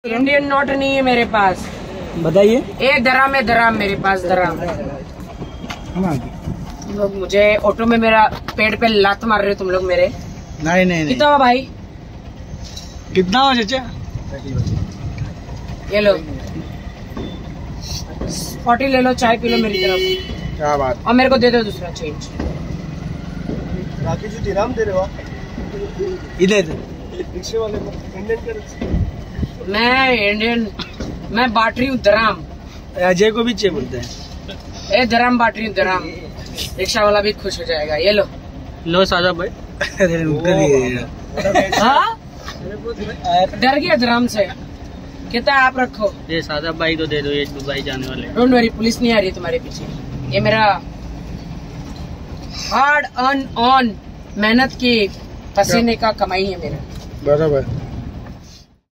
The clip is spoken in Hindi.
इंडियन नोट नहीं है मेरे पास। बताइए। ए दराम है, दराम मेरे पास दराम। तुम लोग मुझे ऑटो में मेरा पेड़ पे लात मार रहे हो तुम लोग मेरे। नहीं नहीं कितना हुआ भाई? कितना हो चाचा? ये लो 40 ले लो, चाय पी लो मेरी तरफ। क्या बात। और मेरे को दे दो दूसरा चेंज। राकेश जी दिराम दे रहे हो आप? इधर रिक्शे वाले को इंडियन करेंसी। मैं बांट रही हूँ दराम। अजय को भी चे बोलते हैं। ए दराम बांट रही हूँ दराम। रिक्शा वाला भी खुश हो जाएगा। ये लो सादा भाई। अरे हाँ? डर गया दराम से। कितना आप रखो। ये सादा भाई को दे दो, ये दुबई जाने वाले। डोंट वरी, पुलिस नहीं आ रही तुम्हारे पीछे। ये मेरा हार्ड अर्न ऑन मेहनत की पसीने का कमाई है मेरा। बराबर।